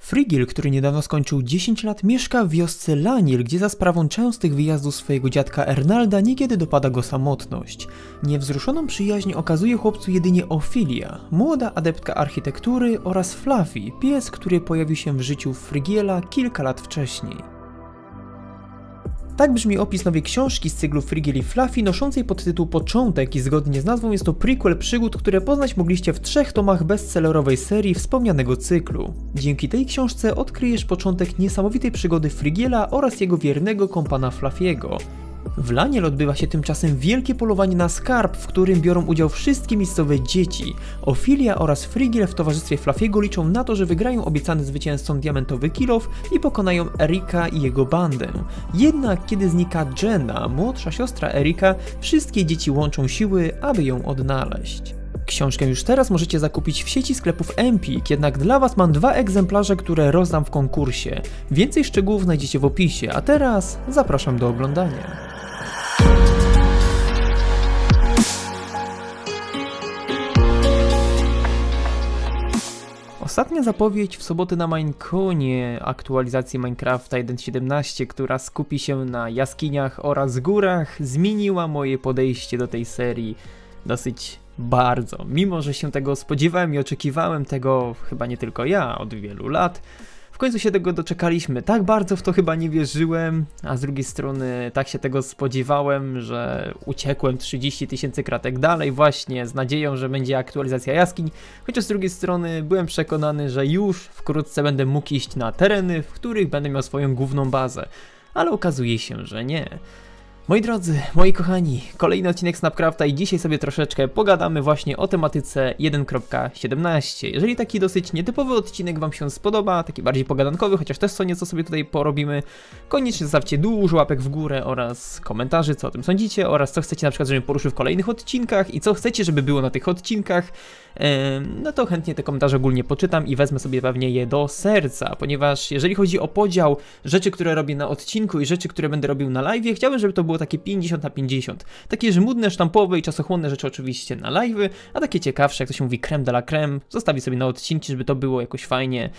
Frigiel, który niedawno skończył 10 lat, mieszka w wiosce Laniel, gdzie za sprawą częstych wyjazdów swojego dziadka Ernalda niekiedy dopada go samotność. Niewzruszoną przyjaźń okazuje chłopcu jedynie Ophelia, młoda adeptka architektury, oraz Fluffy, pies, który pojawił się w życiu Frigiela kilka lat wcześniej. Tak brzmi opis nowej książki z cyklu Frigiel i Fluffy, noszącej podtytuł Początek i zgodnie z nazwą jest to prequel przygód, które poznać mogliście w 3 tomach bestsellerowej serii wspomnianego cyklu. Dzięki tej książce odkryjesz początek niesamowitej przygody Frigiela oraz jego wiernego kompana Fluffiego. W Laniel odbywa się tymczasem wielkie polowanie na skarb, w którym biorą udział wszystkie miejscowe dzieci. Ophelia oraz Frigiel w towarzystwie Fluffiego liczą na to, że wygrają obiecany zwycięzcom diamentowy kilof i pokonają Erika i jego bandę. Jednak kiedy znika Jenna, młodsza siostra Erika, wszystkie dzieci łączą siły, aby ją odnaleźć. Książkę już teraz możecie zakupić w sieci sklepów Empik, jednak dla was mam 2 egzemplarze, które rozdam w konkursie. Więcej szczegółów znajdziecie w opisie, a teraz zapraszam do oglądania. Ostatnia zapowiedź w sobotę na Mineconie aktualizacji Minecrafta 1.17, która skupi się na jaskiniach oraz górach, zmieniła moje podejście do tej serii dosyć bardzo. Mimo że się tego spodziewałem i oczekiwałem tego chyba nie tylko ja od wielu lat, w końcu się tego doczekaliśmy. Tak bardzo w to chyba nie wierzyłem, a z drugiej strony tak się tego spodziewałem, że uciekłem 30 000 kratek dalej właśnie z nadzieją, że będzie aktualizacja jaskiń, chociaż z drugiej strony byłem przekonany, że już wkrótce będę mógł iść na tereny, w których będę miał swoją główną bazę, ale okazuje się, że nie. Moi drodzy, moi kochani, kolejny odcinek Snapcrafta i dzisiaj sobie troszeczkę pogadamy właśnie o tematyce 1.17. Jeżeli taki dosyć nietypowy odcinek wam się spodoba, taki bardziej pogadankowy, chociaż też co nieco sobie tutaj porobimy, koniecznie zostawcie dużo łapek w górę oraz komentarzy, co o tym sądzicie oraz co chcecie na przykład, żebym poruszył w kolejnych odcinkach i co chcecie, żeby było na tych odcinkach. No to chętnie te komentarze ogólnie poczytam i wezmę sobie pewnie je do serca, ponieważ jeżeli chodzi o podział rzeczy, które robię na odcinku i rzeczy, które będę robił na live, chciałbym, żeby to było takie 50/50. Takie żmudne, sztampowe i czasochłonne rzeczy oczywiście na live, a takie ciekawsze, jak to się mówi, crème de la crème, zostawię sobie na odcinki, żeby to było jakoś fajnie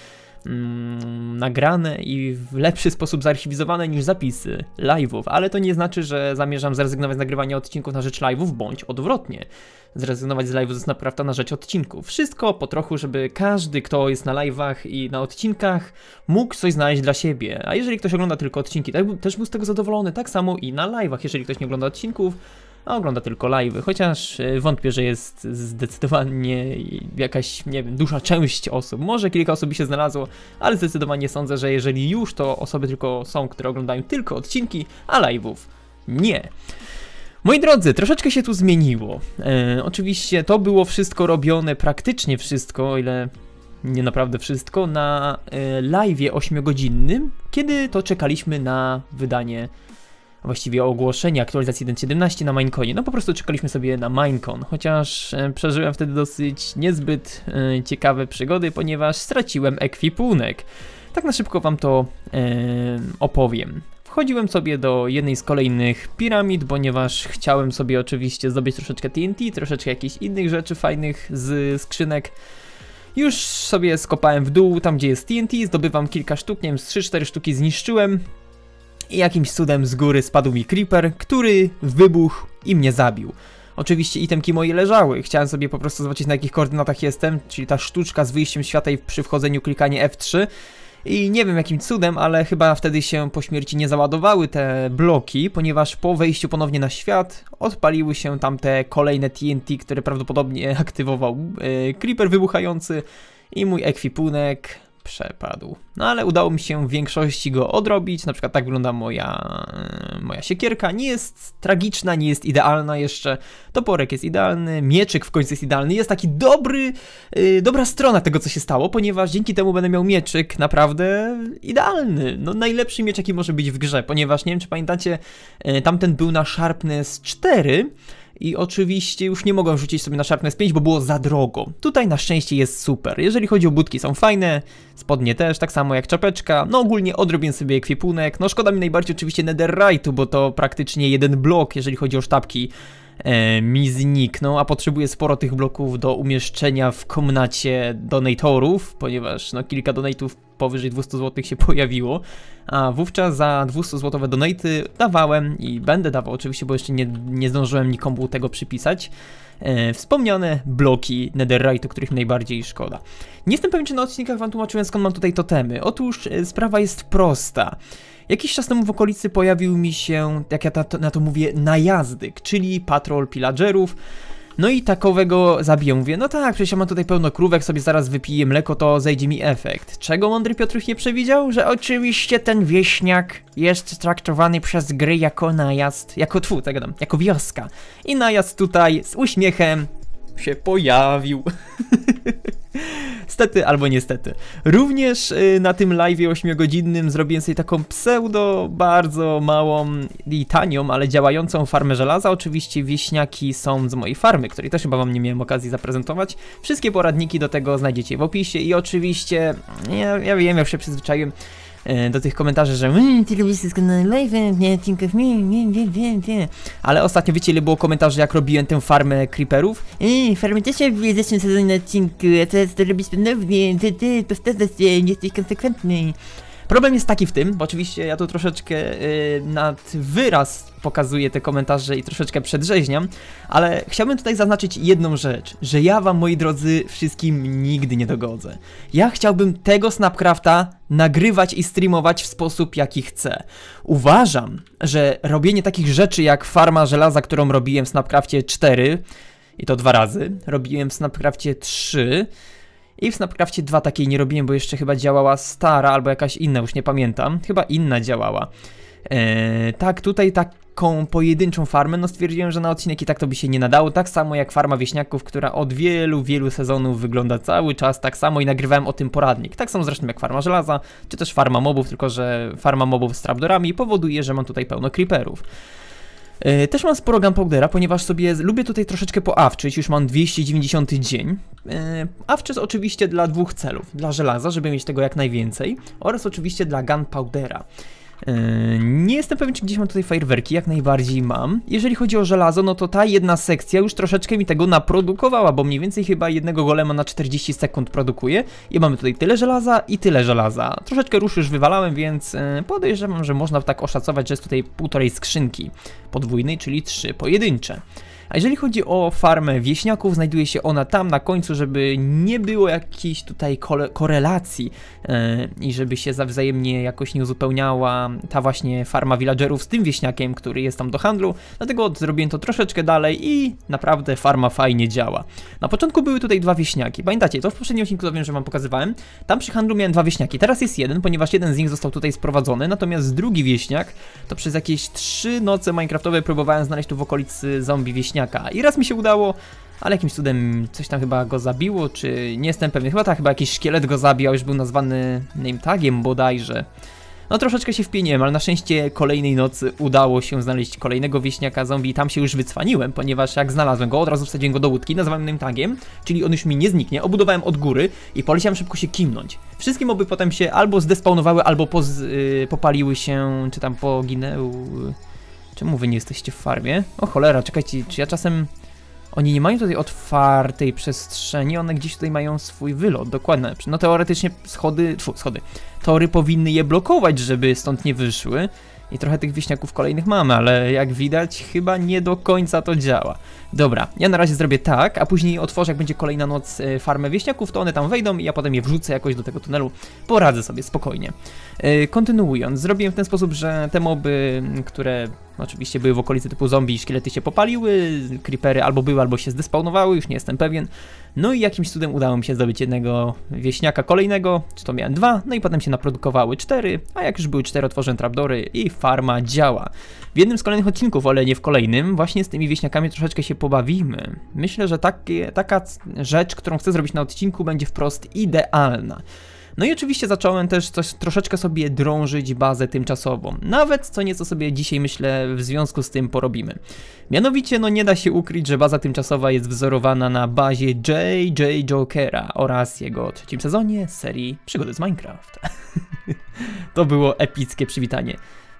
nagrane i w lepszy sposób zarchiwizowane niż zapisy live'ów, ale to nie znaczy, że zamierzam zrezygnować z nagrywania odcinków na rzecz live'ów, bądź odwrotnie, zrezygnować z live'ów ze Snapcrafta na rzecz odcinków. Wszystko po trochu, żeby każdy, kto jest na live'ach i na odcinkach, mógł coś znaleźć dla siebie, a jeżeli ktoś ogląda tylko odcinki, też był z tego zadowolony, tak samo i na live'ach, jeżeli ktoś nie ogląda odcinków, a ogląda tylko live'y, chociaż wątpię, że jest zdecydowanie jakaś, nie wiem, duża część osób, może kilka osób by się znalazło, ale zdecydowanie sądzę, że jeżeli już, to osoby tylko są, które oglądają tylko odcinki, a live'ów nie. Moi drodzy, troszeczkę się tu zmieniło. Oczywiście to było wszystko robione, praktycznie wszystko, o ile nie naprawdę wszystko, na live'ie 8-godzinnym, kiedy to czekaliśmy na wydanie, właściwie ogłoszenie aktualizacji 1.17 na Mineconie. No po prostu czekaliśmy sobie na Minecon, chociaż przeżyłem wtedy dosyć niezbyt ciekawe przygody, ponieważ straciłem ekwipunek. Tak na szybko wam to opowiem. Wchodziłem sobie do jednej z kolejnych piramid, ponieważ chciałem sobie oczywiście zdobyć troszeczkę TNT, troszeczkę jakichś innych rzeczy fajnych z skrzynek. Już sobie skopałem w dół, tam gdzie jest TNT, zdobywam kilka sztuk, nie wiem, z 3-4 sztuki zniszczyłem. I jakimś cudem z góry spadł mi creeper, który wybuchł i mnie zabił. Oczywiście itemki moje leżały, chciałem sobie po prostu zobaczyć, na jakich koordynatach jestem, czyli ta sztuczka z wyjściem świata i przy wchodzeniu klikanie F3. I nie wiem jakim cudem, ale chyba wtedy się po śmierci nie załadowały te bloki, ponieważ po wejściu ponownie na świat odpaliły się tam te kolejne TNT, które prawdopodobnie aktywował creeper wybuchający i mój ekwipunek przepadł. No ale udało mi się w większości go odrobić, na przykład tak wygląda moja siekierka, nie jest tragiczna, nie jest idealna jeszcze, toporek jest idealny, mieczyk w końcu jest idealny, jest taki dobra strona tego, co się stało, ponieważ dzięki temu będę miał mieczyk naprawdę idealny, no najlepszy miecz, jaki może być w grze, ponieważ nie wiem, czy pamiętacie, tamten był na Sharpness 4, i oczywiście już nie mogłem rzucić sobie na Sharpness 5, bo było za drogo. Tutaj na szczęście jest super. Jeżeli chodzi o budki, są fajne, spodnie też, tak samo jak czapeczka. No ogólnie odrobię sobie ekwipunek. No szkoda mi najbardziej oczywiście netherite'u, bo to praktycznie jeden blok, jeżeli chodzi o sztabki, mi zniknął, a potrzebuję sporo tych bloków do umieszczenia w komnacie donatorów, ponieważ no kilka donatów powyżej 200 zł się pojawiło, a wówczas za 200 zł donaty dawałem i będę dawał oczywiście, bo jeszcze nie zdążyłem nikomu tego przypisać, wspomniane bloki netherite'u, których mi najbardziej szkoda. Nie jestem pewien, czy na odcinkach wam tłumaczyłem, skąd mam tutaj totemy. Otóż sprawa jest prosta. Jakiś czas temu w okolicy pojawił mi się, jak ja na to mówię, najazdyk, czyli patrol pillagerów. No i takowego zabiję. Mówię, no tak, przecież ja mam tutaj pełno krówek, sobie zaraz wypiję mleko, to zejdzie mi efekt. Czego mądry Piotruś nie przewidział? Że oczywiście ten wieśniak jest traktowany przez gry jako najazd, jako wioska. I najazd tutaj z uśmiechem się pojawił. Stety albo niestety. Również na tym live'ie 8-godzinnym zrobiłem sobie taką pseudo, bardzo małą i tanią, ale działającą farmę żelaza. Oczywiście wieśniaki są z mojej farmy, której też chyba wam nie miałem okazji zaprezentować. Wszystkie poradniki do tego znajdziecie w opisie i oczywiście, ja wiem, jak się przyzwyczaiłem do tych komentarzy, że ty robisz na live, nie odcinków, nie. Ale ostatnio wiecie, ile było komentarzy, jak robiłem tę farmę creeperów? Farmy też się w zeszłym sezonie na odcinku, a teraz to robisz ponownie, ty powtarzasz się, nie jesteś konsekwentny. Problem jest taki w tym, bo oczywiście ja tu troszeczkę nad wyraz pokazuję te komentarze i troszeczkę przedrzeźniam, ale chciałbym tutaj zaznaczyć jedną rzecz, że ja wam, moi drodzy, wszystkim nigdy nie dogodzę. Ja chciałbym tego Snapcrafta nagrywać i streamować w sposób, jaki chcę. Uważam, że robienie takich rzeczy jak farma żelaza, którą robiłem w Snapcrafcie 4, i to 2 razy, robiłem w Snapcrafcie 3, i w Snapcrafcie 2 takiej nie robiłem, bo jeszcze chyba działała stara albo jakaś inna, już nie pamiętam. Chyba inna działała. Tak, tutaj taką pojedynczą farmę, no stwierdziłem, że na odcinek i tak to by się nie nadało. Tak samo jak farma wieśniaków, która od wielu sezonów wygląda cały czas tak samo i nagrywałem o tym poradnik. Tak samo zresztą jak farma żelaza, czy też farma mobów, tylko że farma mobów z trapdorami powoduje, że mam tutaj pełno creeperów. Też mam sporo gunpowdera, ponieważ sobie lubię tutaj troszeczkę poawczyć, już mam 290 dzień. Awczę oczywiście dla 2 celów, dla żelaza, żeby mieć tego jak najwięcej, oraz oczywiście dla gunpowdera. Nie jestem pewien, czy gdzieś mam tutaj fajerwerki, jak najbardziej mam. Jeżeli chodzi o żelazo, no to ta jedna sekcja już troszeczkę mi tego naprodukowała, bo mniej więcej chyba jednego golema na 40 sekund produkuje. I mamy tutaj tyle żelaza i tyle żelaza. Troszeczkę rusz już wywalałem, więc podejrzewam, że można tak oszacować, że jest tutaj 1,5 skrzynki podwójnej, czyli 3 pojedyncze. A jeżeli chodzi o farmę wieśniaków, znajduje się ona tam na końcu, żeby nie było jakiejś tutaj korelacji i żeby się wzajemnie jakoś nie uzupełniała ta właśnie farma villagerów z tym wieśniakiem, który jest tam do handlu. Dlatego zrobiłem to troszeczkę dalej i naprawdę farma fajnie działa. Na początku były tutaj 2 wieśniaki. Pamiętacie, to w poprzednim odcinku to wiem, że wam pokazywałem. Tam przy handlu miałem 2 wieśniaki. Teraz jest jeden, ponieważ jeden z nich został tutaj sprowadzony. Natomiast drugi wieśniak, to przez jakieś 3 noce minecraftowe próbowałem znaleźć tu w okolicy zombie wieśniaka. I raz mi się udało, ale jakimś cudem coś tam chyba go zabiło, czy nie jestem pewien. Chyba jakiś szkielet go zabił, a już był nazwany name tagiem bodajże. No troszeczkę się wpieniłem, ale na szczęście kolejnej nocy udało się znaleźć kolejnego wieśniaka zombie i tam się już wycwaniłem, ponieważ jak znalazłem go, od razu wsadziłem go do łódki, nazwałem name tagiem, czyli on już mi nie zniknie, obudowałem od góry i poleciałem szybko się kimnąć. Wszystkie moby potem się albo zdespawnowały, albo popaliły się, czy tam poginęły. Czemu wy nie jesteście w farmie? O cholera, czekajcie, czy ja czasem... Oni nie mają tutaj otwartej przestrzeni, one gdzieś tutaj mają swój wylot, dokładnie. No teoretycznie tory powinny je blokować, żeby stąd nie wyszły. I trochę tych wieśniaków kolejnych mamy, ale jak widać chyba nie do końca to działa. Dobra, ja na razie zrobię tak, a później otworzę, jak będzie kolejna noc, farmę wieśniaków, to one tam wejdą i ja potem je wrzucę jakoś do tego tunelu. Poradzę sobie spokojnie. Kontynuując, zrobiłem w ten sposób, że te moby, które oczywiście były w okolicy typu zombie i szkielety się popaliły, creepery albo były, albo się zdespawnowały, już nie jestem pewien. No i jakimś cudem udało mi się zdobyć jednego wieśniaka kolejnego, czy to miałem 2, no i potem się naprodukowały 4, a jak już były 4, otworzyłem trapdory i farma działa. W jednym z kolejnych odcinków, ale nie w kolejnym, właśnie z tymi wieśniakami troszeczkę się pobawimy. Myślę, że taka rzecz, którą chcę zrobić na odcinku, będzie wprost idealna. No i oczywiście zacząłem też troszeczkę sobie drążyć bazę tymczasową. Nawet co nieco sobie dzisiaj, myślę, w związku z tym porobimy. Mianowicie, no nie da się ukryć, że baza tymczasowa jest wzorowana na bazie J.J. Jokera oraz jego 3. sezonie serii Przygody z Minecraft. To było epickie przywitanie.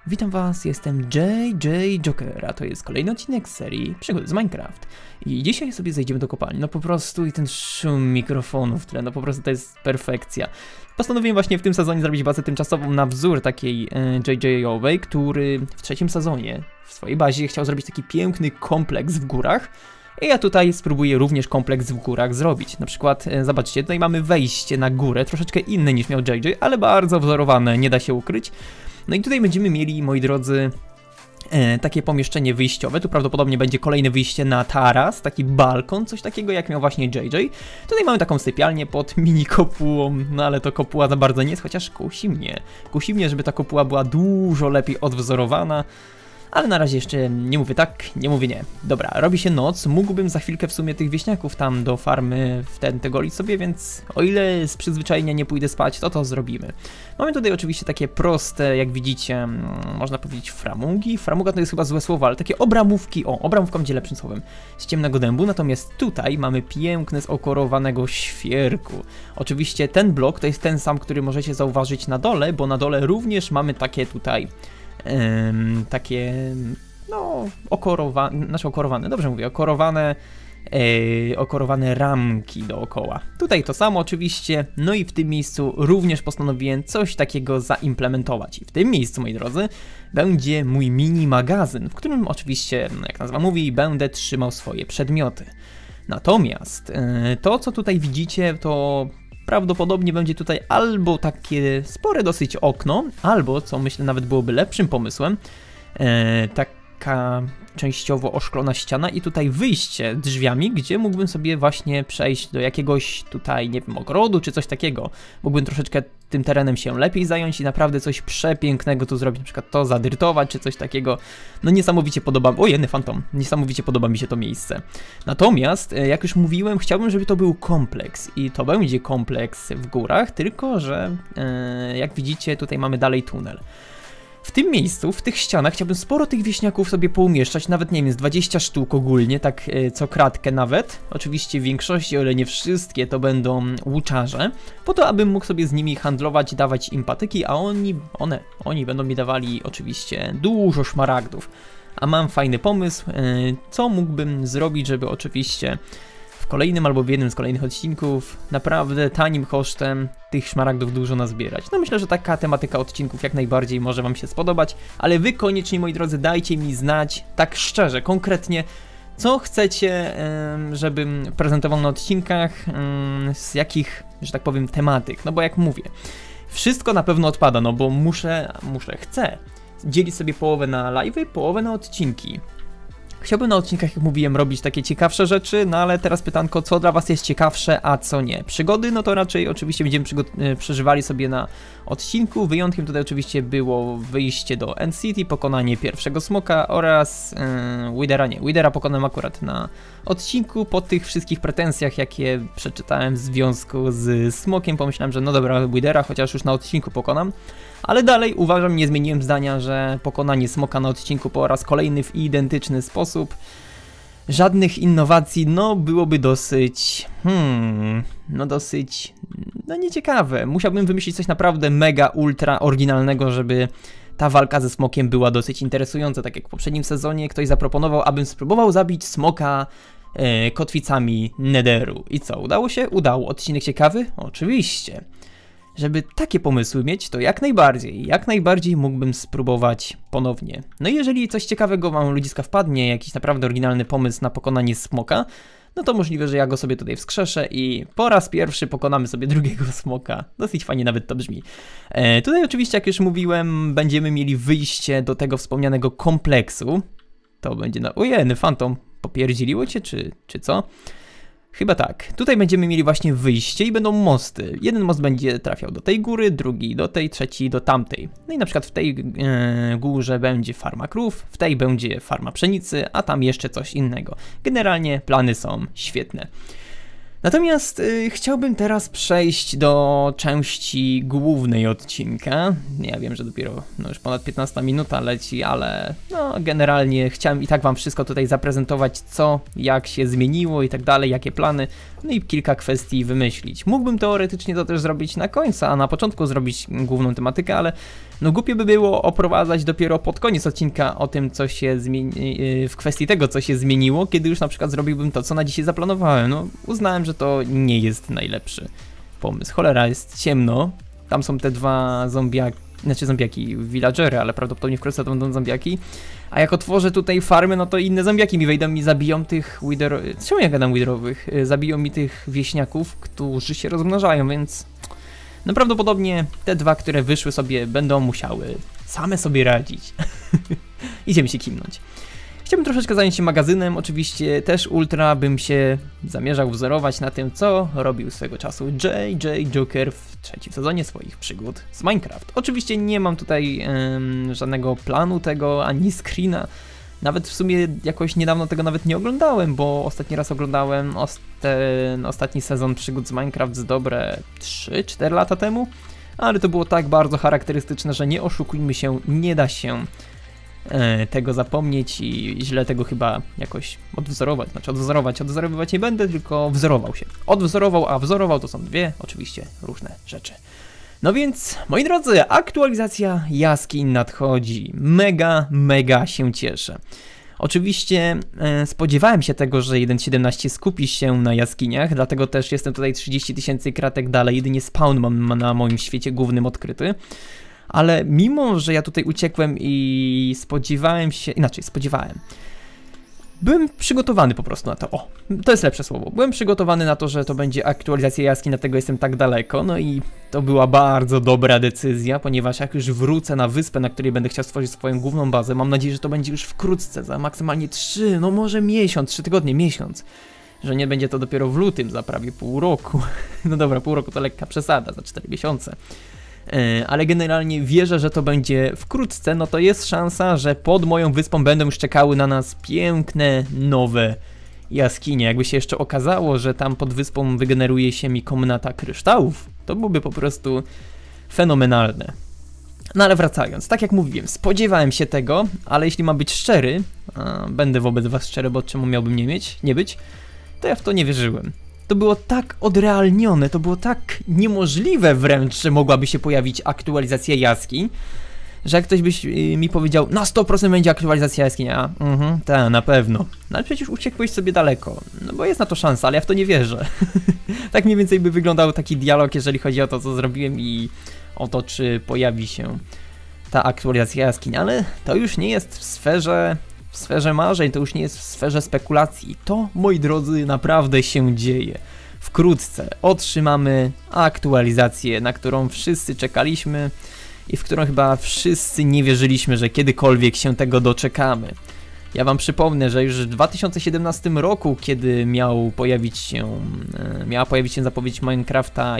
Witam was, jestem JJ Joker, a to jest kolejny odcinek z serii Przygody z Minecraft. I dzisiaj sobie zejdziemy do kopalni, no po prostu i ten szum mikrofonu w tle, no po prostu to jest perfekcja. Postanowiłem właśnie w tym sezonie zrobić bazę tymczasową na wzór takiej JJ-owej, który w trzecim sezonie w swojej bazie chciał zrobić taki piękny kompleks w górach. I ja tutaj spróbuję również kompleks w górach zrobić. Na przykład, zobaczcie, tutaj mamy wejście na górę, troszeczkę inne niż miał JJ, ale bardzo wzorowane, nie da się ukryć. No i tutaj będziemy mieli, moi drodzy, takie pomieszczenie wyjściowe. Tu prawdopodobnie będzie kolejne wyjście na taras, taki balkon, coś takiego jak miał właśnie JJ. Tutaj mamy taką sypialnię pod mini kopułą, no ale to kopuła za bardzo nie jest, chociaż kusi mnie. Kusi mnie, żeby ta kopuła była dużo lepiej odwzorowana. Ale na razie jeszcze nie mówię tak, nie mówię nie. Dobra, robi się noc, mógłbym za chwilkę w sumie tych wieśniaków tam do farmy golić sobie, więc o ile z przyzwyczajenia nie pójdę spać, to zrobimy. Mamy tutaj oczywiście takie proste, jak widzicie, można powiedzieć framugi. Framuga to jest chyba złe słowo, ale takie obramówki, obramówka będzie lepszym słowem, z ciemnego dębu. Natomiast tutaj mamy piękne z okorowanego świerku. Oczywiście ten blok to jest ten sam, który możecie zauważyć na dole, bo na dole również mamy takie tutaj takie, no, okorowane, dobrze mówię, okorowane ramki dookoła. Tutaj to samo oczywiście, no i w tym miejscu również postanowiłem coś takiego zaimplementować. I w tym miejscu, moi drodzy, będzie mój mini magazyn, w którym oczywiście, jak nazwa mówi, będę trzymał swoje przedmioty. Natomiast to, co tutaj widzicie, to prawdopodobnie będzie tutaj albo takie spore dosyć okno, albo, co myślę nawet byłoby lepszym pomysłem, taka częściowo oszklona ściana i tutaj wyjście drzwiami, gdzie mógłbym sobie właśnie przejść do jakiegoś tutaj, nie wiem, ogrodu czy coś takiego. Mógłbym troszeczkę tym terenem się lepiej zająć i naprawdę coś przepięknego tu zrobić, na przykład to zadyrtować czy coś takiego. No niesamowicie podoba, fantom, niesamowicie podoba mi się to miejsce. Natomiast, jak już mówiłem, chciałbym, żeby to był kompleks i to będzie kompleks w górach, tylko że jak widzicie, tutaj mamy dalej tunel. W tym miejscu, w tych ścianach chciałbym sporo tych wieśniaków sobie poumieszczać, nawet nie wiem, z 20 sztuk ogólnie, tak co kratkę nawet. Oczywiście w większości, o ile nie wszystkie, to będą łuczarze, po to, abym mógł sobie z nimi handlować, dawać im patyki, a oni będą mi dawali oczywiście dużo szmaragdów. A mam fajny pomysł, co mógłbym zrobić, żeby oczywiście w kolejnym albo w jednym z kolejnych odcinków naprawdę tanim kosztem tych szmaragdów dużo nazbierać. No myślę, że taka tematyka odcinków jak najbardziej może wam się spodobać, ale wy koniecznie, moi drodzy, dajcie mi znać tak szczerze, konkretnie, co chcecie, żebym prezentował na odcinkach, z jakich, że tak powiem, tematyk. No bo jak mówię, wszystko na pewno odpada, no bo chcę dzielić sobie połowę na live'y, połowę na odcinki. Chciałbym na odcinkach, jak mówiłem, robić takie ciekawsze rzeczy, no ale teraz pytanko, co dla was jest ciekawsze, a co nie. Przygody, no to raczej oczywiście będziemy przeżywali sobie na odcinku. Wyjątkiem tutaj oczywiście było wyjście do End City, pokonanie pierwszego smoka oraz Withera pokonałem akurat na odcinku. Po tych wszystkich pretensjach, jakie przeczytałem w związku z smokiem, pomyślałem, że no dobra, Withera chociaż już na odcinku pokonam. Ale dalej uważam, nie zmieniłem zdania, że pokonanie smoka na odcinku po raz kolejny w identyczny sposób, żadnych innowacji, no byłoby dosyć, nieciekawe. Musiałbym wymyślić coś naprawdę mega, ultra oryginalnego, żeby ta walka ze smokiem była dosyć interesująca. Tak jak w poprzednim sezonie ktoś zaproponował, abym spróbował zabić smoka kotwicami Netheru. I co, udało się? Udało. Odcinek ciekawy? Oczywiście. Żeby takie pomysły mieć, to jak najbardziej mógłbym spróbować ponownie. No i jeżeli coś ciekawego wam, ludziska, wpadnie, jakiś naprawdę oryginalny pomysł na pokonanie smoka, no to możliwe, że ja go sobie tutaj wskrzeszę i po raz pierwszy pokonamy sobie drugiego smoka. Dosyć fajnie nawet to brzmi. Tutaj oczywiście, jak już mówiłem, będziemy mieli wyjście do tego wspomnianego kompleksu. To będzie Fantom, popierdziliło cię, czy co? Chyba tak. Tutaj będziemy mieli właśnie wyjście i będą mosty. Jeden most będzie trafiał do tej góry, drugi do tej, trzeci do tamtej. No i na przykład w tej górze będzie farma krów, w tej będzie farma pszenicy, a tam jeszcze coś innego. Generalnie plany są świetne. Natomiast chciałbym teraz przejść do części głównej odcinka. Ja wiem, że dopiero już ponad 15 minuta leci, ale no generalnie chciałem i tak wam wszystko tutaj zaprezentować, co, jak się zmieniło i tak dalej, jakie plany, no i kilka kwestii wymyślić. Mógłbym teoretycznie to też zrobić na końcu, a na początku zrobić główną tematykę, ale no głupie by było oprowadzać dopiero pod koniec odcinka o tym, co się zmieni, w kwestii tego, co się zmieniło, kiedy już na przykład zrobiłbym to, co na dzisiaj zaplanowałem. No uznałem, że to nie jest najlepszy pomysł. Cholera, jest ciemno. Tam są te dwa zombiaki, villagery, ale prawdopodobnie wkrótce to będą zombiaki. A jak otworzę tutaj farmy, no to inne zombiaki mi wejdą i zabiją tych czemu ja gadam widerowych? Zabiją mi tych wieśniaków, którzy się rozmnażają, więc no prawdopodobnie te dwa, które wyszły sobie, będą musiały same sobie radzić. Idziemy się kimnąć. Chciałbym troszeczkę zająć się magazynem, oczywiście też ultra bym się zamierzał wzorować na tym, co robił swego czasu J.J. Joker w trzecim sezonie swoich przygód z Minecraft. Oczywiście nie mam tutaj żadnego planu tego, ani screena. Nawet w sumie jakoś niedawno tego nawet nie oglądałem, bo ostatni raz oglądałem ten ostatni sezon przygód z Minecraft z dobre 3-4 lata temu. Ale to było tak bardzo charakterystyczne, że nie oszukujmy się, nie da się tego zapomnieć i źle tego chyba jakoś odwzorować. Znaczy odwzorowywać nie będę, tylko wzorował się. Odwzorował, a wzorował to są dwie oczywiście różne rzeczy. No więc, moi drodzy, aktualizacja jaskiń nadchodzi. Mega się cieszę. Oczywiście spodziewałem się tego, że 1.17 skupi się na jaskiniach, dlatego też jestem tutaj 30 000 kratek dalej, jedynie spawn mam na moim świecie głównym odkryty. Ale mimo, że ja tutaj uciekłem i byłem przygotowany po prostu na to. O, to jest lepsze słowo. Byłem przygotowany na to, że to będzie aktualizacja jaskiń, dlatego jestem tak daleko. No i to była bardzo dobra decyzja, ponieważ jak już wrócę na wyspę, na której będę chciał stworzyć swoją główną bazę, mam nadzieję, że to będzie już wkrótce, za maksymalnie 3, no może miesiąc, 3 tygodnie, miesiąc. Że nie będzie to dopiero w lutym, za prawie pół roku. No dobra, pół roku to lekka przesada, za 4 miesiące. Ale generalnie wierzę, że to będzie wkrótce, no to jest szansa, że pod moją wyspą będą już czekały na nas piękne, nowe jaskinie. Jakby się jeszcze okazało, że tam pod wyspą wygeneruje się mi komnata kryształów, to byłoby po prostu fenomenalne. No ale wracając, tak jak mówiłem, spodziewałem się tego, ale jeśli mam być szczery, będę wobec was szczery, bo czemu miałbym nie być, to ja w to nie wierzyłem. To było tak odrealnione, to było tak niemożliwe wręcz, że mogłaby się pojawić aktualizacja jaskiń, że jak ktoś byś mi powiedział, na 100% będzie aktualizacja jaskiń, tak, na pewno. No ale przecież uciekłeś sobie daleko, no bo jest na to szansa, ale ja w to nie wierzę. Tak mniej więcej by wyglądał taki dialog, jeżeli chodzi o to, co zrobiłem i o to, czy pojawi się ta aktualizacja jaskiń, ale to już nie jest w sferze marzeń, to już nie jest w sferze spekulacji. To, moi drodzy, naprawdę się dzieje. Wkrótce otrzymamy aktualizację, na którą wszyscy czekaliśmy i w którą chyba wszyscy nie wierzyliśmy, że kiedykolwiek się tego doczekamy. Ja wam przypomnę, że już w 2017 roku, kiedy miała pojawić się zapowiedź Minecrafta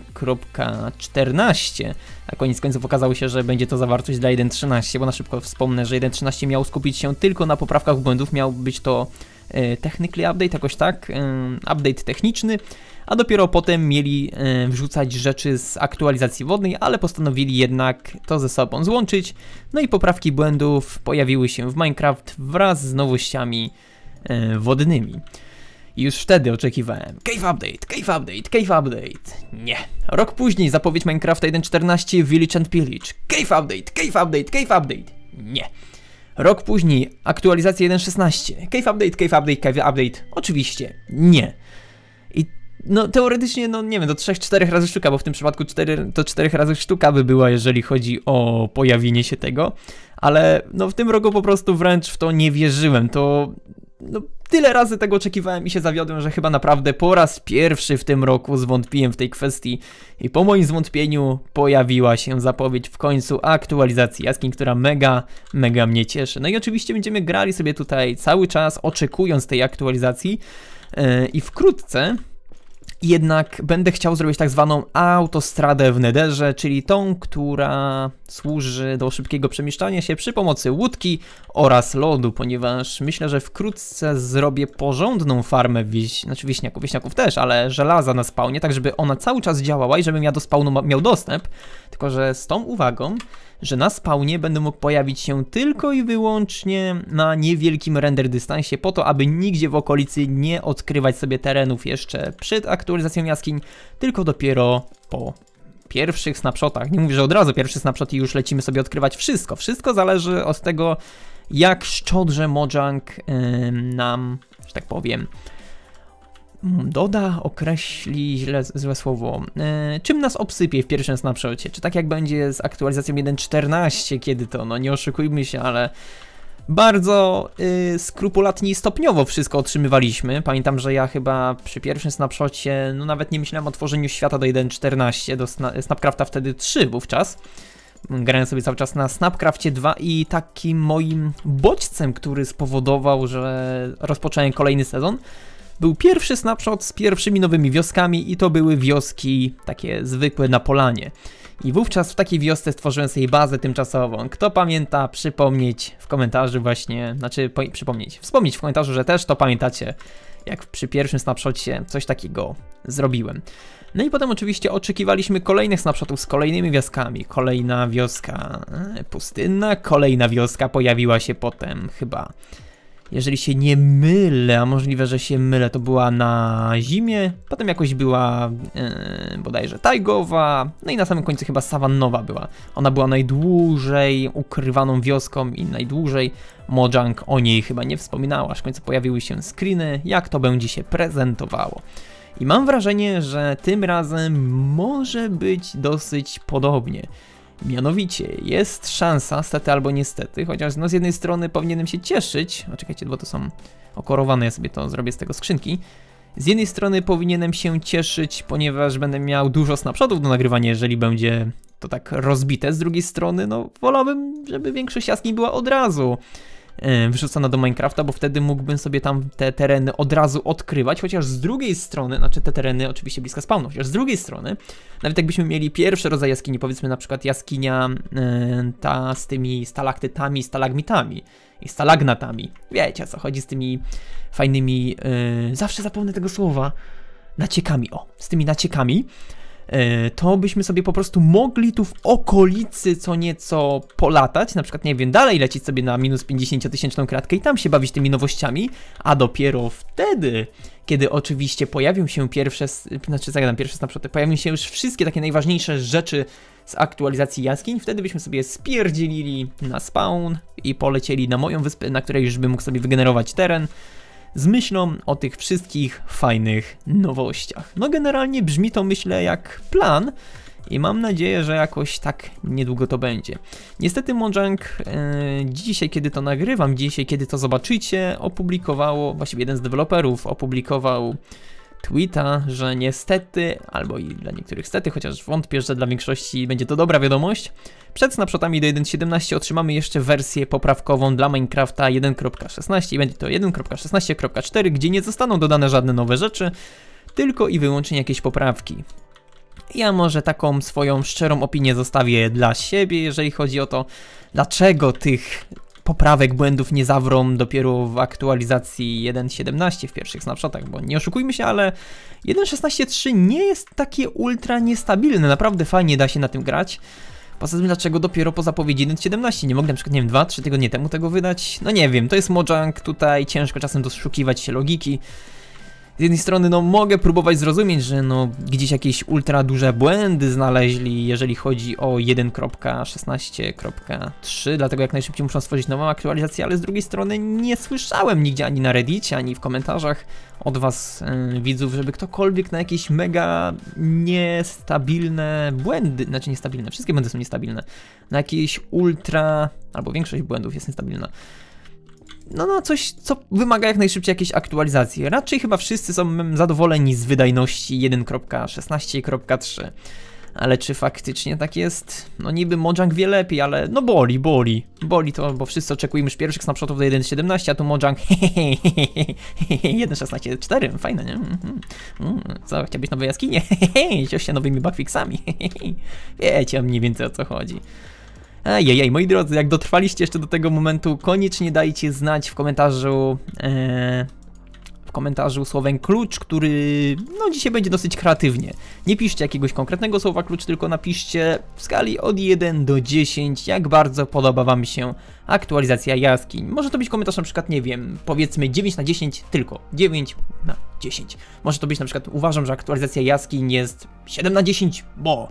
1.14, a koniec końców okazało się, że będzie to zawartość dla 1.13, bo na szybko wspomnę, że 1.13 miał skupić się tylko na poprawkach błędów, miał być to technically update, jakoś tak, update techniczny, a dopiero potem mieli wrzucać rzeczy z aktualizacji wodnej, ale postanowili jednak to ze sobą złączyć, no i poprawki błędów pojawiły się w Minecraft wraz z nowościami wodnymi. I już wtedy oczekiwałem Cave Update. Nie. Rok później zapowiedź Minecrafta 1.14 Village and Pillage. Cave Update. Nie. Rok później aktualizacja 1.16. Cave Update. Oczywiście nie. I no teoretycznie, no nie wiem, do 3-4 razy sztuka, bo w tym przypadku 4 razy sztuka by była, jeżeli chodzi o pojawienie się tego. Ale no w tym roku po prostu wręcz w to nie wierzyłem. To no tyle razy tego oczekiwałem i się zawiodłem, że chyba naprawdę po raz pierwszy w tym roku zwątpiłem w tej kwestii i po moim zwątpieniu pojawiła się zapowiedź w końcu aktualizacji jaskiń, która mega mnie cieszy. No i oczywiście będziemy grali sobie tutaj cały czas, oczekując tej aktualizacji i wkrótce Jednak będę chciał zrobić tak zwaną autostradę w Netherze, czyli tą, która służy do szybkiego przemieszczania się przy pomocy łódki oraz lodu, ponieważ myślę, że wkrótce zrobię porządną farmę wieśniaków też, ale żelaza na spawnie, tak żeby ona cały czas działała i żebym ja do spawnu miał dostęp, tylko że z tą uwagą, że na spawnie będę mógł pojawić się tylko i wyłącznie na niewielkim render dystansie po to, aby nigdzie w okolicy nie odkrywać sobie terenów jeszcze przed aktualizacją jaskiń, tylko dopiero po pierwszych snapshotach. Nie mówię, że od razu pierwszy snapshot i już lecimy sobie odkrywać wszystko. Wszystko zależy od tego, jak szczodrze Mojang nam, że tak powiem, określi złe słowo. Czym nas obsypie w pierwszym snapshocie? Czy tak jak będzie z aktualizacją 1.14, kiedy to, no nie oszukujmy się, ale bardzo skrupulatnie i stopniowo wszystko otrzymywaliśmy. Pamiętam, że ja chyba przy pierwszym snapshocie, no nawet nie myślałem o tworzeniu świata do 1.14, do Snapcrafta wtedy 3 wówczas. Grałem sobie cały czas na Snapcrafcie 2 i takim moim bodźcem, który spowodował, że rozpocząłem kolejny sezon, był pierwszy snapshot z pierwszymi nowymi wioskami i to były wioski takie zwykłe na polanie. I wówczas w takiej wiosce stworzyłem sobie bazę tymczasową. Kto pamięta, przypomnieć w komentarzu właśnie, wspomnieć w komentarzu, że też to pamiętacie, jak przy pierwszym snapshocie coś takiego zrobiłem. No i potem oczywiście oczekiwaliśmy kolejnych snapshotów z kolejnymi wioskami. Kolejna wioska pustynna, kolejna wioska pojawiła się potem chyba, jeżeli się nie mylę, a możliwe, że się mylę, to była na zimie, potem jakoś była bodajże tajgowa, no i na samym końcu chyba sawannowa była. Ona była najdłużej ukrywaną wioską i najdłużej Mojang o niej chyba nie wspominała, aż w końcu pojawiły się screeny, jak to będzie się prezentowało. I mam wrażenie, że tym razem może być dosyć podobnie. Mianowicie jest szansa, stety albo niestety, chociaż no z jednej strony powinienem się cieszyć, czekajcie, bo to są okorowane, ja sobie to zrobię z tego skrzynki. Z jednej strony powinienem się cieszyć, ponieważ będę miał dużo snapshotów do nagrywania, jeżeli będzie to tak rozbite. Z drugiej strony, no wolałbym, żeby większość jaskiń była od razu wyrzucona do Minecrafta, bo wtedy mógłbym sobie tam te tereny od razu odkrywać, chociaż z drugiej strony, znaczy te tereny oczywiście blisko spawnu, chociaż z drugiej strony, nawet jakbyśmy mieli pierwszy rodzaj jaskini, powiedzmy na przykład jaskinia ta z tymi stalaktytami, stalagmitami i stalagnatami, wiecie o co chodzi z tymi fajnymi, zawsze zapomnę tego słowa, naciekami, z tymi naciekami, to byśmy sobie po prostu mogli tu w okolicy co nieco polatać, na przykład, nie wiem, dalej lecieć sobie na minus 50-tysięczną kratkę i tam się bawić tymi nowościami, a dopiero wtedy, kiedy oczywiście pojawią się pierwsze snapshoty, pojawią się już wszystkie takie najważniejsze rzeczy z aktualizacji jaskiń, wtedy byśmy sobie spierdzielili na spawn i polecieli na moją wyspę, na której już bym mógł sobie wygenerować teren, z myślą o tych wszystkich fajnych nowościach. No generalnie brzmi to, myślę, jak plan i mam nadzieję, że jakoś tak niedługo to będzie. Niestety Mojang dzisiaj, kiedy to nagrywam, dzisiaj, kiedy to zobaczycie, opublikowało, właściwie jeden z deweloperów opublikował tweeta, że niestety, albo i dla niektórych stety, chociaż wątpię, że dla większości będzie to dobra wiadomość, przed snapshotami do 1.17 otrzymamy jeszcze wersję poprawkową dla Minecrafta 1.16 i będzie to 1.16.4, gdzie nie zostaną dodane żadne nowe rzeczy, tylko i wyłącznie jakieś poprawki. Ja może taką swoją szczerą opinię zostawię dla siebie, jeżeli chodzi o to, dlaczego tych poprawek, błędów nie zawrą dopiero w aktualizacji 1.17 w pierwszych snapshotach, bo nie oszukujmy się, ale 1.16.3 nie jest takie ultra niestabilne, naprawdę fajnie da się na tym grać. Poza tym, dlaczego dopiero po zapowiedzi 1.17 nie mogli na przykład, nie wiem, 2-3 tygodnie temu tego wydać? No nie wiem, to jest Mojang, tutaj ciężko czasem doszukiwać się logiki. Z jednej strony, no mogę próbować zrozumieć, że no gdzieś jakieś ultra duże błędy znaleźli, jeżeli chodzi o 1.16.3, dlatego jak najszybciej muszą stworzyć nową aktualizację, ale z drugiej strony nie słyszałem nigdzie ani na Reddicie, ani w komentarzach od was widzów, żeby ktokolwiek na jakieś mega niestabilne błędy, znaczy niestabilne, wszystkie błędy są niestabilne, na jakieś ultra, albo większość błędów jest niestabilna. No coś, co wymaga jak najszybciej jakiejś aktualizacji. Raczej chyba wszyscy są zadowoleni z wydajności 1.16.3. Ale czy faktycznie tak jest? No niby Mojang wie lepiej, ale no boli. Boli to, bo wszyscy oczekujemy już pierwszych snapshotów do 1.17, a tu Mojang 1.16.4, fajne, nie? Co, chciałbyś nowe jaskinie? Ciesz się nowymi bugfixami. Wiecie mniej więcej o co chodzi. Ajajaj, moi drodzy, jak dotrwaliście jeszcze do tego momentu, koniecznie dajcie znać w komentarzu słowem klucz, który no dzisiaj będzie dosyć kreatywnie. Nie piszcie jakiegoś konkretnego słowa klucz, tylko napiszcie w skali od 1 do 10, jak bardzo podoba wam się aktualizacja jaskiń. Może to być komentarz na przykład, nie wiem, powiedzmy 9 na 10 tylko, 9 na 10. Może to być na przykład, uważam, że aktualizacja jaskiń jest 7 na 10, bo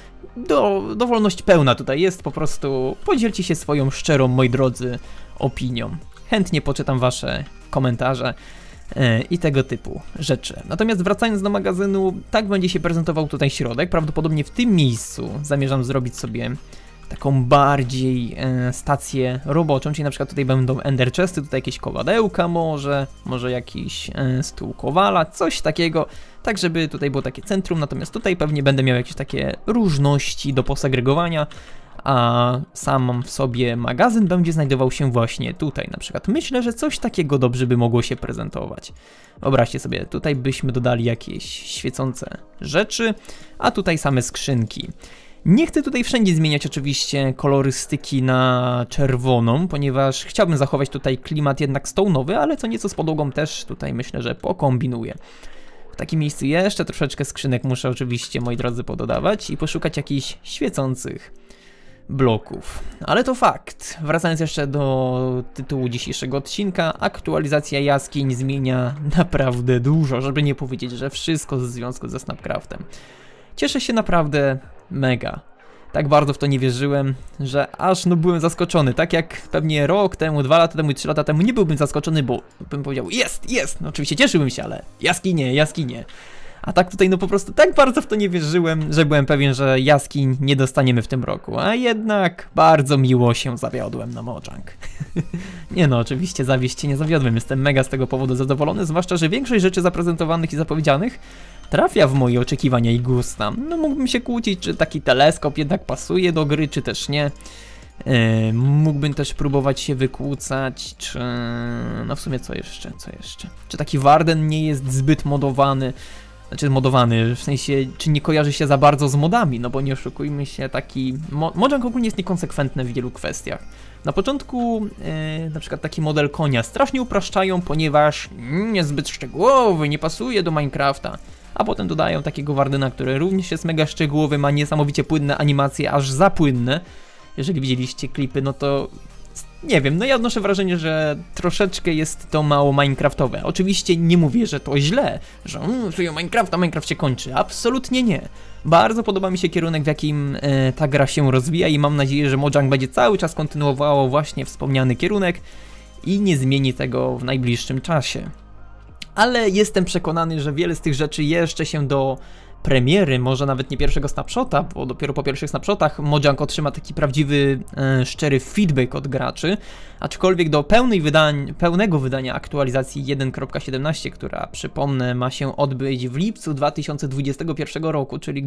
dowolność pełna tutaj jest, po prostu podzielcie się swoją szczerą, moi drodzy, opinią. Chętnie poczytam wasze komentarze i tego typu rzeczy. Natomiast wracając do magazynu, tak będzie się prezentował tutaj środek. Prawdopodobnie w tym miejscu zamierzam zrobić sobie taką bardziej stację roboczą, czyli na przykład tutaj będą ender chesty, tutaj jakieś kowadełka może jakiś stół kowala, coś takiego, tak żeby tutaj było takie centrum, natomiast tutaj pewnie będę miał jakieś takie różności do posegregowania, a sam w sobie magazyn będzie znajdował się właśnie tutaj. Na przykład myślę, że coś takiego dobrze by mogło się prezentować. Wyobraźcie sobie, tutaj byśmy dodali jakieś świecące rzeczy, a tutaj same skrzynki. Nie chcę tutaj wszędzie zmieniać oczywiście kolorystyki na czerwoną, ponieważ chciałbym zachować tutaj klimat jednak stone'owy, ale co nieco z podłogą też tutaj myślę, że pokombinuję. W takim miejscu jeszcze troszeczkę skrzynek muszę oczywiście, moi drodzy, pododawać i poszukać jakichś świecących bloków. Ale to fakt. Wracając jeszcze do tytułu dzisiejszego odcinka, aktualizacja jaskiń zmienia naprawdę dużo, żeby nie powiedzieć, że wszystko w związku ze Snapcraftem. Cieszę się naprawdę mega. Tak bardzo w to nie wierzyłem, że aż no byłem zaskoczony. Tak jak pewnie rok temu, 2 lata temu, 3 lata temu nie byłbym zaskoczony, bo bym powiedział jest! No oczywiście cieszyłbym się, ale jaskinie. A tak tutaj no po prostu tak bardzo w to nie wierzyłem, że byłem pewien, że jaskiń nie dostaniemy w tym roku. A jednak bardzo miło się zawiodłem na Mojang. Nie no, oczywiście zawieść się nie zawiodłem. Jestem mega z tego powodu zadowolony, zwłaszcza, że większość rzeczy zaprezentowanych i zapowiedzianych trafia w moje oczekiwania i gusta. No mógłbym się kłócić, czy taki teleskop jednak pasuje do gry, czy też nie. Mógłbym też próbować się wykłócać, czy... no w sumie co jeszcze? Czy taki Warden nie jest zbyt modowany? Znaczy modowany, w sensie, czy nie kojarzy się za bardzo z modami, no bo nie oszukujmy się, taki... Mojang ogólnie jest niekonsekwentny w wielu kwestiach. Na początku na przykład taki model konia strasznie upraszczają, ponieważ jest zbyt szczegółowy, nie pasuje do Minecrafta. A potem dodają takiego Wardena, który również jest mega szczegółowy, ma niesamowicie płynne animacje, aż za płynne. Jeżeli widzieliście klipy, no to nie wiem, no ja odnoszę wrażenie, że troszeczkę jest to mało minecraftowe. Oczywiście nie mówię, że to źle, że Minecraft się kończy. Absolutnie nie. Bardzo podoba mi się kierunek, w jakim ta gra się rozwija i mam nadzieję, że Mojang będzie cały czas kontynuowało właśnie wspomniany kierunek i nie zmieni tego w najbliższym czasie. Ale jestem przekonany, że wiele z tych rzeczy jeszcze się do premiery, może nawet nie pierwszego snapshota, bo dopiero po pierwszych snapshotach Mojang otrzyma taki prawdziwy, szczery feedback od graczy, aczkolwiek do pełnego wydania aktualizacji 1.17, która przypomnę ma się odbyć w lipcu 2021 roku, czyli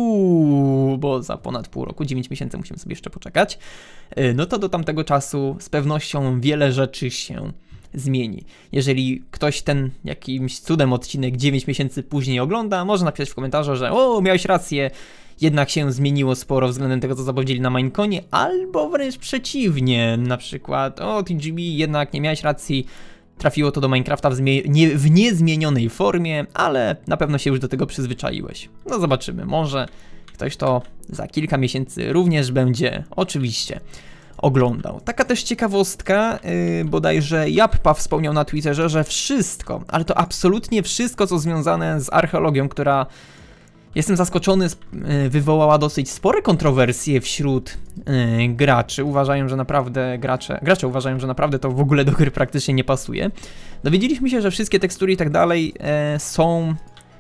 grubo za ponad pół roku, 9 miesięcy musimy sobie jeszcze poczekać, no to do tamtego czasu z pewnością wiele rzeczy się zmieni. Jeżeli ktoś ten jakimś cudem odcinek 9 miesięcy później ogląda, może napisać w komentarzu, że o, miałeś rację, jednak się zmieniło sporo względem tego, co zapowiedzieli na Mineconie, albo wręcz przeciwnie, na przykład o, TGB, jednak nie miałeś racji, trafiło to do Minecrafta w niezmienionej formie, ale na pewno się już do tego przyzwyczaiłeś. No zobaczymy, może ktoś to za kilka miesięcy również będzie oczywiście oglądał. Taka też ciekawostka, bodajże Jappa wspomniał na Twitterze, że wszystko, ale to absolutnie wszystko, co związane z archeologią, która, jestem zaskoczony, wywołała dosyć spore kontrowersje wśród graczy. Uważają, że naprawdę gracze uważają, że naprawdę to w ogóle do gry praktycznie nie pasuje. Dowiedzieliśmy się, że wszystkie tekstury i tak dalej są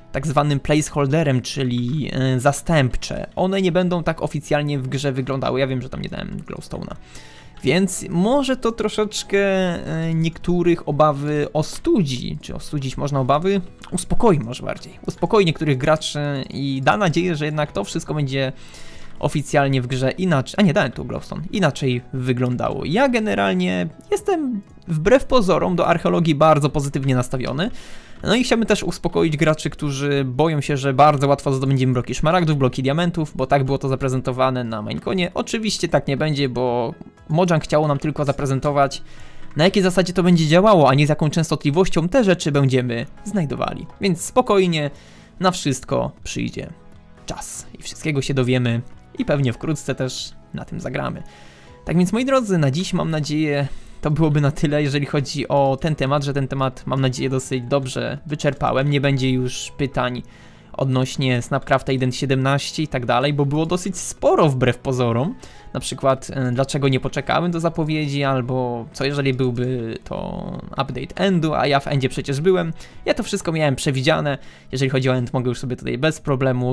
tak zwanym placeholderem, czyli zastępcze. One nie będą tak oficjalnie w grze wyglądały. Ja wiem, że tam nie dałem glowstone'a. Więc może to troszeczkę niektórych obawy ostudzi. Czy ostudzić można obawy? Uspokoi może bardziej. Uspokoi niektórych graczy i da nadzieję, że jednak to wszystko będzie oficjalnie w grze inaczej. A nie, dałem tu glowstone. Inaczej wyglądało. Ja generalnie jestem wbrew pozorom do archeologii bardzo pozytywnie nastawiony. No i chciałbym też uspokoić graczy, którzy boją się, że bardzo łatwo zdobędziemy bloki szmaragdów, bloki diamentów, bo tak było to zaprezentowane na Mineconie. Oczywiście tak nie będzie, bo Mojang chciało nam tylko zaprezentować, na jakiej zasadzie to będzie działało, a nie z jaką częstotliwością te rzeczy będziemy znajdowali. Więc spokojnie, na wszystko przyjdzie czas i wszystkiego się dowiemy i pewnie wkrótce też na tym zagramy. Tak więc moi drodzy, na dziś mam nadzieję to byłoby na tyle, jeżeli chodzi o ten temat, że ten temat mam nadzieję dosyć dobrze wyczerpałem. Nie będzie już pytań odnośnie Snapcrafta 1.17 i tak dalej, bo było dosyć sporo wbrew pozorom. Na przykład dlaczego nie poczekałem do zapowiedzi, albo co jeżeli byłby to update endu, a ja w endzie przecież byłem. Ja to wszystko miałem przewidziane. Jeżeli chodzi o end, mogę już sobie tutaj bez problemu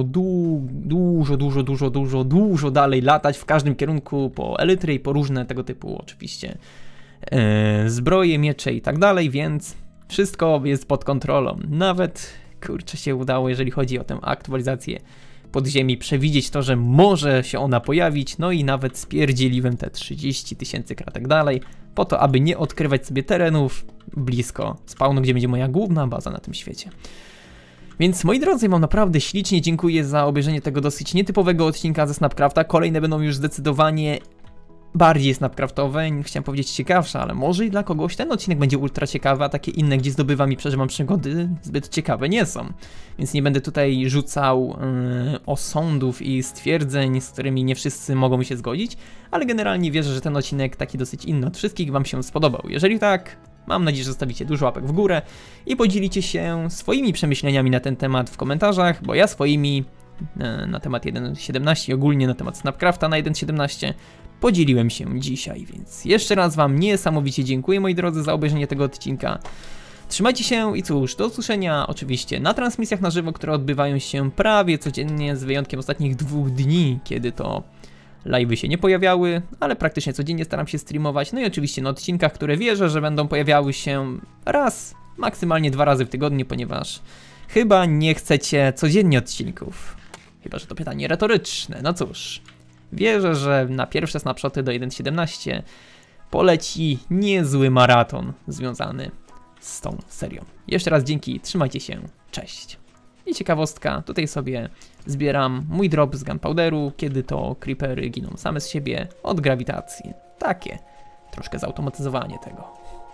dużo dalej latać w każdym kierunku po elitry i po różne tego typu oczywiście zbroje, miecze i tak dalej, więc wszystko jest pod kontrolą. Nawet kurczę się udało, jeżeli chodzi o tę aktualizację podziemi, przewidzieć to, że może się ona pojawić, no i nawet spierdzieliłem te 30 000 kratek dalej, po to, aby nie odkrywać sobie terenów blisko spawnu, gdzie będzie moja główna baza na tym świecie. Więc moi drodzy, wam naprawdę ślicznie dziękuję za obejrzenie tego dosyć nietypowego odcinka ze Snapcrafta. Kolejne będą już zdecydowanie bardziej snapcraftowe, chciałem powiedzieć ciekawsze, ale może i dla kogoś ten odcinek będzie ultra ciekawy, a takie inne, gdzie zdobywam i przeżywam przygody, zbyt ciekawe nie są. Więc nie będę tutaj rzucał osądów i stwierdzeń, z którymi nie wszyscy mogą się zgodzić, ale generalnie wierzę, że ten odcinek taki dosyć inny od wszystkich wam się spodobał. Jeżeli tak, mam nadzieję, że zostawicie dużo łapek w górę i podzielicie się swoimi przemyśleniami na ten temat w komentarzach, bo ja swoimi na temat 1.17 i ogólnie na temat Snapcrafta na 1.17 podzieliłem się dzisiaj, więc jeszcze raz wam niesamowicie dziękuję, moi drodzy, za obejrzenie tego odcinka. Trzymajcie się i cóż, do usłyszenia oczywiście na transmisjach na żywo, które odbywają się prawie codziennie, z wyjątkiem ostatnich 2 dni, kiedy to live'y się nie pojawiały, ale praktycznie codziennie staram się streamować. No i oczywiście na odcinkach, które wierzę, że będą pojawiały się raz, maksymalnie 2 razy w tygodniu, ponieważ chyba nie chcecie codziennie odcinków. Chyba że to pytanie retoryczne, no cóż. Wierzę, że na pierwsze snapshoty do 1.17 poleci niezły maraton związany z tą serią. Jeszcze raz dzięki, trzymajcie się, cześć. I ciekawostka, tutaj sobie zbieram mój drop z gunpowderu, kiedy to creepery giną same z siebie od grawitacji. Takie troszkę zautomatyzowanie tego.